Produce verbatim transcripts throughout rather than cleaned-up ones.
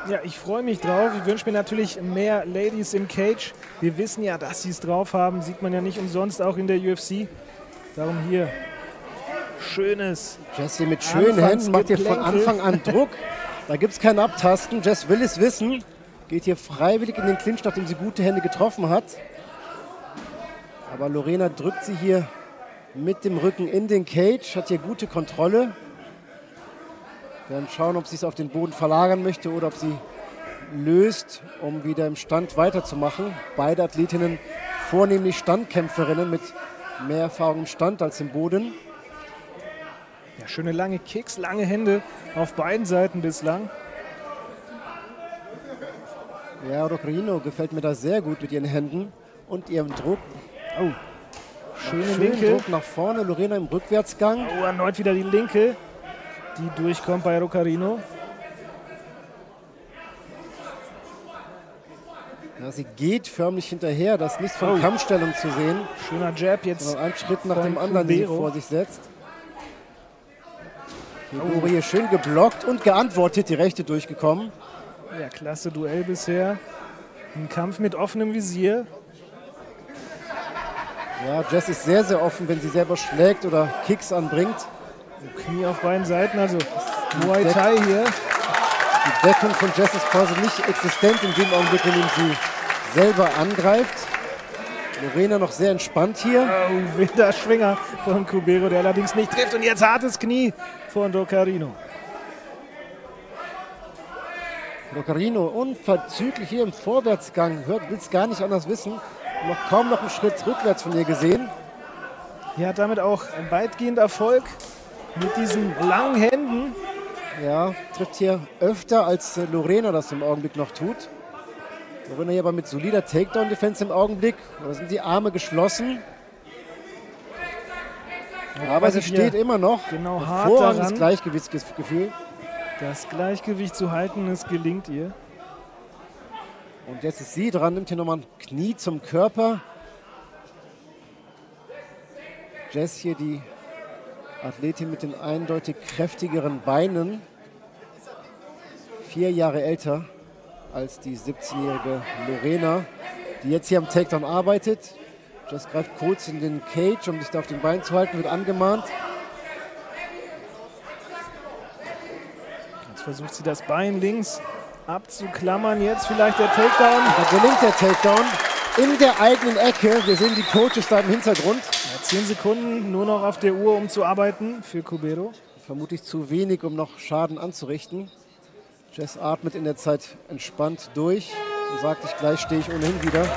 Ja, ich freue mich drauf. Ich wünsche mir natürlich mehr Ladies im Cage. Wir wissen ja, dass sie es drauf haben. Sieht man ja nicht umsonst auch in der U F C. Darum hier schönes Jess mit schönen Händen macht hier von Anfang an Druck. Da gibt es kein Abtasten. Jess will es wissen. Geht hier freiwillig in den Clinch, nachdem sie gute Hände getroffen hat. Aber Lorena drückt sie hier mit dem Rücken in den Cage. Hat hier gute Kontrolle. Wir werden schauen, ob sie es auf den Boden verlagern möchte oder ob sie löst, um wieder im Stand weiterzumachen. Beide Athletinnen vornehmlich Standkämpferinnen mit mehr Erfahrung im Stand als im Boden. Ja, schöne lange Kicks, lange Hände auf beiden Seiten bislang. Ja, Rocarino gefällt mir da sehr gut mit ihren Händen und ihrem Druck. Oh, schöne Schön Linke. Druck nach vorne, Lorena im Rückwärtsgang. Oh, erneut wieder die Linke, die durchkommt bei Rocarino. Ja, sie geht förmlich hinterher, das ist nicht von Oh. Kampfstellung zu sehen. Schöner Jab jetzt. Sondern ein Schritt nach von dem anderen, den sie Kubero. vor sich setzt. Kubero hier schön geblockt und geantwortet, die rechte durchgekommen. Ja, klasse Duell bisher. Ein Kampf mit offenem Visier. Ja, Jess ist sehr, sehr offen, wenn sie selber schlägt oder Kicks anbringt. Knie auf beiden Seiten, also Muay Thai hier. Die Deckung von Jess ist quasi nicht existent in dem Augenblick, in dem sie selber angreift. Lorena noch sehr entspannt hier. Oh, wilder Schwinger von Kubero, der allerdings nicht trifft. Und jetzt hartes Knie von Rocarino. Rocarino unverzüglich hier im Vorwärtsgang. Hört, will es gar nicht anders wissen. Noch kaum noch einen Schritt rückwärts von ihr gesehen. Hier hat damit auch weitgehend Erfolg mit diesen langen Händen. Ja, trifft hier öfter als äh, Lorena das im Augenblick noch tut. Lorena hier aber mit solider Takedown-Defense im Augenblick. Da sind die Arme geschlossen. Aber sie steht immer noch. Genau hart Hervorragendes daran. Gleichgewichtsgefühl. Das Gleichgewicht zu halten, es gelingt ihr. Und jetzt ist sie dran, nimmt hier nochmal ein Knie zum Körper. Jess hier die Athletin mit den eindeutig kräftigeren Beinen. Vier Jahre älter als die siebzehnjährige Lorena, die jetzt hier am Takedown arbeitet. Jess greift kurz in den Cage, um sich da auf den Beinen zu halten, wird angemahnt. Jetzt versucht sie das Bein links abzuklammern. Jetzt vielleicht der Takedown. Da gelingt der Takedown in der eigenen Ecke. Wir sehen die Coaches da im Hintergrund. Ja, zehn Sekunden nur noch auf der Uhr, um zu arbeiten für Kubero. Vermutlich zu wenig, um noch Schaden anzurichten. Jess atmet in der Zeit entspannt durch und sagt, ich gleich stehe ich ohnehin wieder.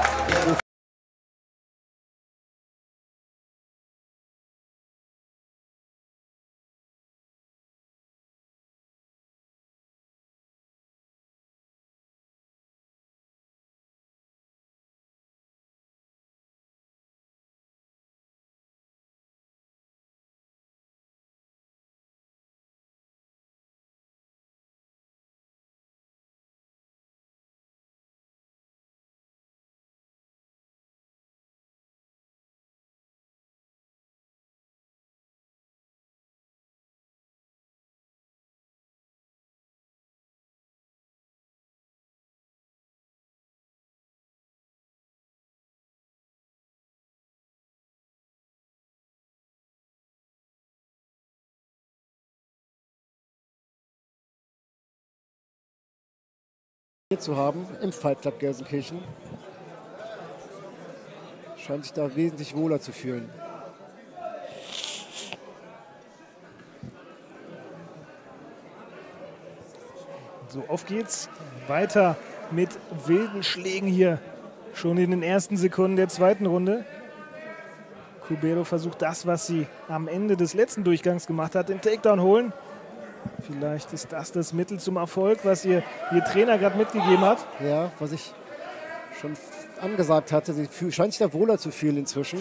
Hier zu haben im Fight Club Gelsenkirchen. Scheint sich da wesentlich wohler zu fühlen. So, auf geht's. Weiter mit wilden Schlägen hier. Schon in den ersten Sekunden der zweiten Runde. Kubero versucht das, was sie am Ende des letzten Durchgangs gemacht hat, den Takedown holen. Vielleicht ist das das Mittel zum Erfolg, was ihr, ihr Trainer gerade mitgegeben hat. Ja, was ich schon angesagt hatte, sie fühl, scheint sich da wohler zu fühlen inzwischen.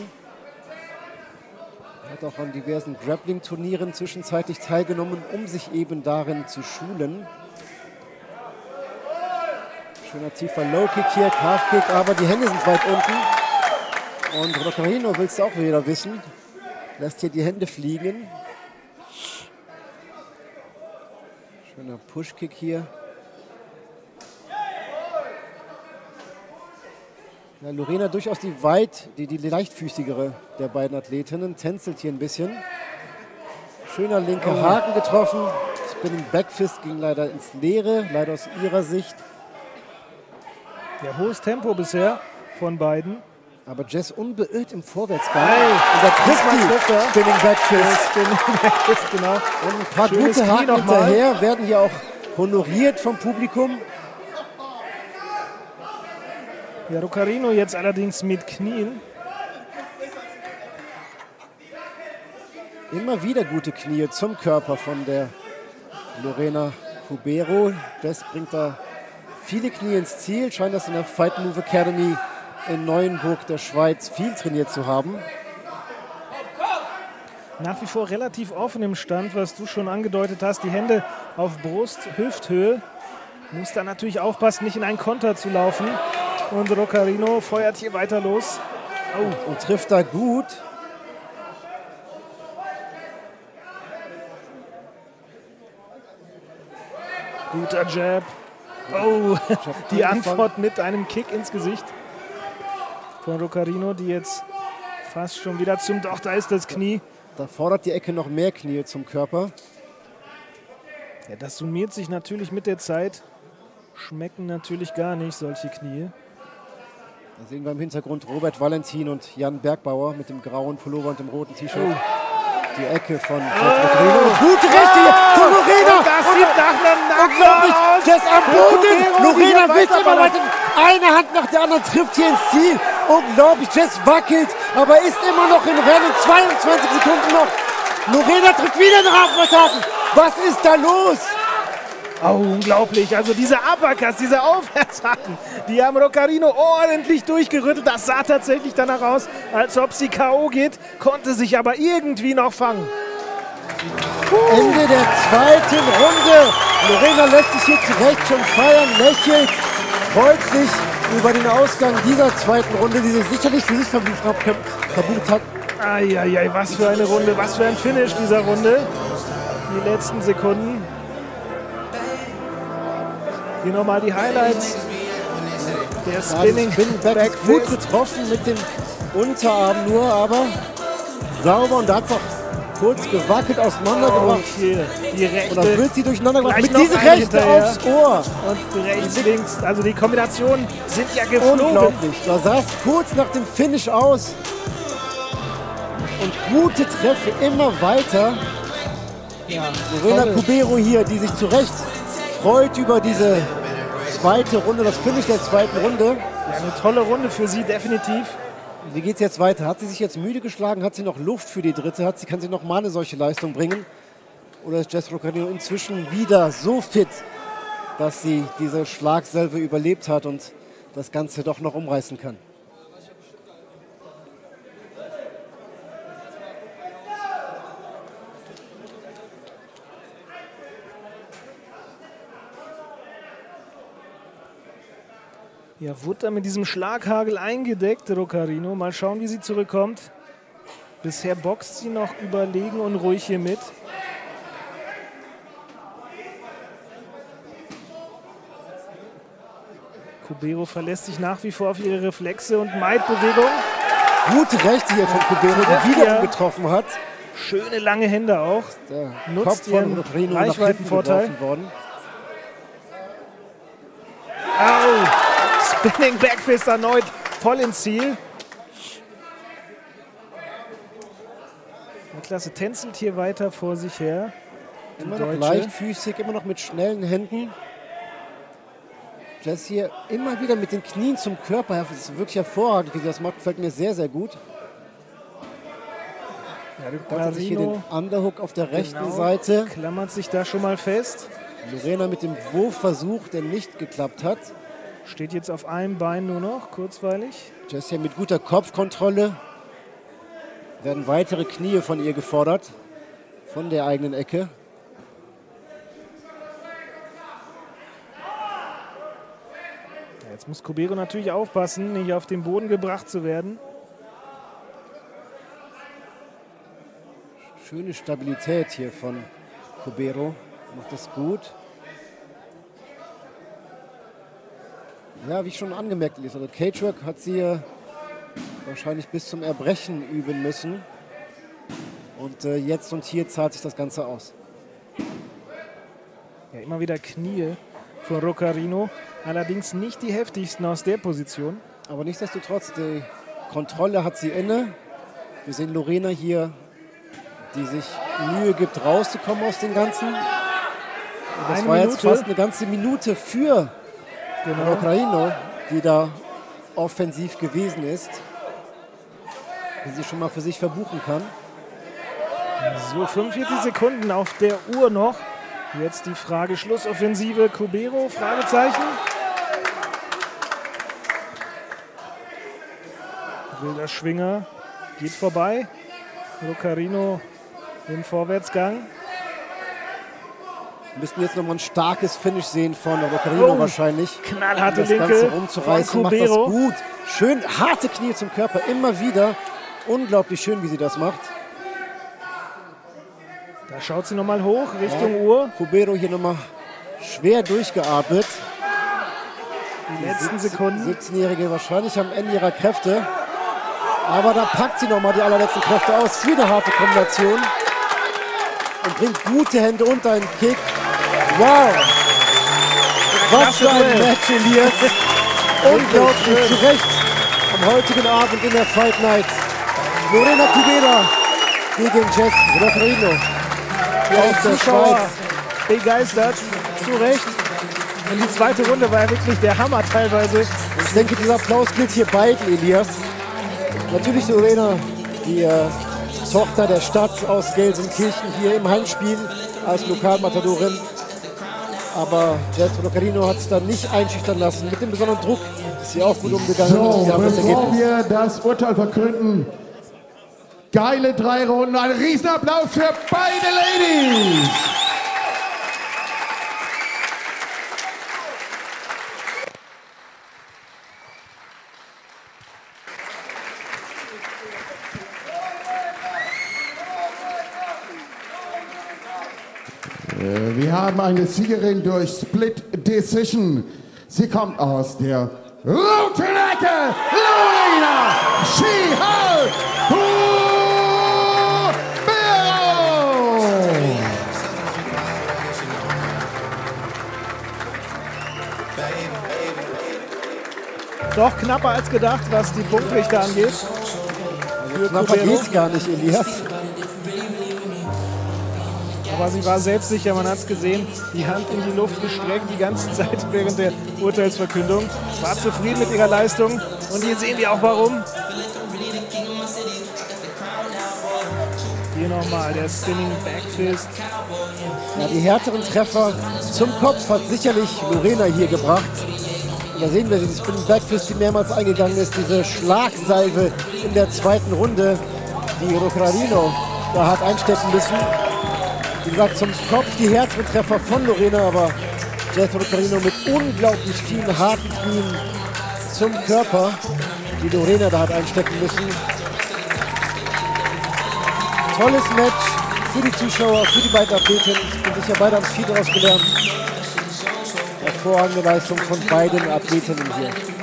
Hat auch an diversen Grappling-Turnieren zwischenzeitlich teilgenommen, um sich eben darin zu schulen. Schöner tiefer Low-Kick hier, Half-Kick, aber die Hände sind weit unten. Und Rocarino will es auch wieder wissen. Lässt hier die Hände fliegen. Schöner Push-Kick hier. Ja, Lorena durchaus die weit, die, die leichtfüßigere der beiden Athletinnen. Tänzelt hier ein bisschen. Schöner linker oh. Haken getroffen. Spinning Backfist ging leider ins Leere, leider aus ihrer Sicht. Ja, hohes Tempo bisher von beiden. Aber Jess unbeirrt im Vorwärtsgang. Hey, und da trifft die Spinning Backfist. Spinning Backfist, genau. Und ein paar Schönes gute Haken hinterher werden hier auch honoriert vom Publikum. Ja, Roccarino jetzt allerdings mit Knien. Immer wieder gute Knie zum Körper von der Lorena Cubero. Jess bringt da viele Knie ins Ziel. Scheint das in der Fight Move Academy in Neuenburg der Schweiz viel trainiert zu haben. Nach wie vor relativ offen im Stand, was du schon angedeutet hast. Die Hände auf Brust, Hüfthöhe. Muss da natürlich aufpassen, nicht in einen Konter zu laufen. Und Roccarino feuert hier weiter los. Oh. Und trifft da gut. Guter Jab. Oh, die Antwort mit einem Kick ins Gesicht von Roccarino, die jetzt fast schon wieder zum... Doch, da ist das Knie. Da fordert die Ecke noch mehr Knie zum Körper. Ja, das summiert sich natürlich mit der Zeit. Schmecken natürlich gar nicht, solche Knie. Da sehen wir im Hintergrund Robert Valentin und Jan Bergbauer mit dem grauen Pullover und dem roten T-Shirt. Oh. Die Ecke von Roccarino. Oh. Gute Rechte hier von Lorena. Und das sieht nach einem Unglaublich. Jess am Boden. Lorena will immer weiter. Eine Hand nach der anderen trifft hier ins Ziel. Unglaublich. Jess wackelt, aber ist immer noch im Rennen. zweiundzwanzig Sekunden noch. Lorena trifft wieder einen Aufwärtshaken. Was ist da los? Oh, unglaublich. Also diese Uppercuts, diese Aufwärtshaken, die haben Roccarino ordentlich durchgerüttelt. Das sah tatsächlich danach aus, als ob sie K O geht, konnte sich aber irgendwie noch fangen. Uh. Ende der zweiten Runde. Lorena lässt sich hier zurecht schon feiern, lächelt, freut sich über den Ausgang dieser zweiten Runde, die sie sicherlich für sich verbucht hat. Eieiei, was für eine Runde, was für ein Finish dieser Runde. Die letzten Sekunden. Hier nochmal die Highlights. Der Spinning ja, Back gut getroffen mit dem Unterarm nur, aber sauber. Und da hat es auch kurz gewackelt, auseinandergebracht. Oh, hier, die rechte. Und dann wird sie durcheinander gemacht. Mit dieser rechte aufs Ohr. Und rechts, links. Also die Kombinationen sind ja geflogen. Unglaublich. Da sah es kurz nach dem Finish aus. Und gute Treffer immer weiter. Ja, Lorena Cubero hier, die sich zurecht freut über diese zweite Runde, das Finish der zweiten Runde. Ja, eine tolle Runde für sie, definitiv. Wie geht es jetzt weiter? Hat sie sich jetzt müde geschlagen? Hat sie noch Luft für die dritte? Hat sie, kann sie noch mal eine solche Leistung bringen? Oder ist Jess Roccarino inzwischen wieder so fit, dass sie diese Schlagsalve überlebt hat und das Ganze doch noch umreißen kann? Ja, wurde da mit diesem Schlaghagel eingedeckt, Roccarino. Mal schauen, wie sie zurückkommt. Bisher boxt sie noch überlegen und ruhig hier mit. Cubero verlässt sich nach wie vor auf ihre Reflexe und Maid-Bewegung. Gute Rechte hier von Cubero, die wieder getroffen hat. Schöne lange Hände auch. Der Nutzt Kopf von ihren Reichweitenvorteil. Worden. Au! Spinning Backfist erneut voll ins Ziel. Klasse tänzelt hier weiter vor sich her. Immer noch leichtfüßig, immer noch mit schnellen Händen. Jess hier immer wieder mit den Knien zum Körper. Das ist wirklich hervorragend, wie sie das macht. Gefällt mir sehr, sehr gut. Ja, hat sich hier den Underhook auf der rechten genau, Seite. Klammert sich da schon mal fest. Lorena mit dem Wurfversuch, der nicht geklappt hat. Steht jetzt auf einem Bein nur noch, kurzweilig. Jess hier mit guter Kopfkontrolle. Werden weitere Knie von ihr gefordert. Von der eigenen Ecke. Ja, jetzt muss Cubero natürlich aufpassen, nicht auf den Boden gebracht zu werden. Schöne Stabilität hier von Cubero. Macht das gut. Ja, wie schon angemerkt ist, also Cagework hat sie äh, wahrscheinlich bis zum Erbrechen üben müssen. Und äh, jetzt und hier zahlt sich das Ganze aus. Ja, immer wieder Knie für Roccarino, allerdings nicht die heftigsten aus der Position. Aber nichtsdestotrotz, die Kontrolle hat sie inne. Wir sehen Lorena hier, die sich Mühe gibt, rauszukommen aus dem Ganzen. Und das eine war Minute. jetzt fast eine ganze Minute für Genau. Roccarino, die da offensiv gewesen ist. Die sie schon mal für sich verbuchen kann. So, fünfundvierzig Sekunden auf der Uhr noch. Jetzt die Frage Schlussoffensive. Cubero, Fragezeichen. Wilder Schwinger geht vorbei. Roccarino im Vorwärtsgang. Wir müssen jetzt nochmal ein starkes Finish sehen von Roccarino Oh, wahrscheinlich. knallharte um das Linke Ganze rumzureißen, von macht das Cubero. gut. Schön harte Knie zum Körper, immer wieder. Unglaublich schön, wie sie das macht. Da schaut sie nochmal hoch, Richtung Ja. Uhr. Cubero hier nochmal schwer durchgeatmet. Die letzten Sekunden. siebzehnjährige wahrscheinlich am Ende ihrer Kräfte. Aber da packt sie nochmal die allerletzten Kräfte aus. Für eine harte Kombination. Und bringt gute Hände unter einen Kick. Wow! Was für ein Match, Elias. Unglaublich, zu Recht am heutigen Abend in der Fight Night. Lorena Cubero gegen Jess Roccarino. Hier aus der Zuschauer Schweiz. begeistert, zu Recht. Und die zweite Runde war ja wirklich der Hammer teilweise. Ich denke, dieser Applaus gilt hier beiden, Elias. Natürlich Lorena, die äh, Tochter der Stadt aus Gelsenkirchen, hier im Heimspiel als Lokalmatadorin. Aber Jess Roccarino hat es dann nicht einschüchtern lassen. Mit dem besonderen Druck ist sie auch gut umgegangen. So, Sie haben das bevor Ergebnis. wir das Urteil verkünden, geile drei Runden, ein Riesenapplaus für beide Ladies. Wir haben eine Siegerin durch Split Decision. Sie kommt aus der roten Ecke, Lorena Cubero. Doch knapper als gedacht, was die Punktrichter angeht. Also knapper geht's gar nicht, Elias. Aber sie war selbstsicher, man hat es gesehen, die Hand in die Luft gestreckt die ganze Zeit während der Urteilsverkündung. War zufrieden mit ihrer Leistung und hier sehen wir auch warum. Hier nochmal der Spinning Backfist. Ja, die härteren Treffer zum Kopf hat sicherlich Lorena hier gebracht. Und da sehen wir den Spinning Backfist, die mehrmals eingegangen ist. Diese Schlagsalve in der zweiten Runde, die Roccarino da hat einstecken müssen. Wie gesagt, zum Kopf die härteren Treffer von Lorena, aber Jess Roccarino mit unglaublich vielen harten Knien zum Körper, die Lorena da hat einstecken müssen. Tolles Match für die Zuschauer, für die beiden Athletinnen. Ich bin sicher, beide haben viel daraus gelernt. Hervorragende Leistung von beiden Athletinnen hier.